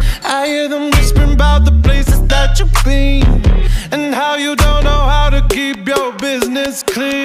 I hear them whispering about the places that you've been, and how you don't know how to keep your business clean.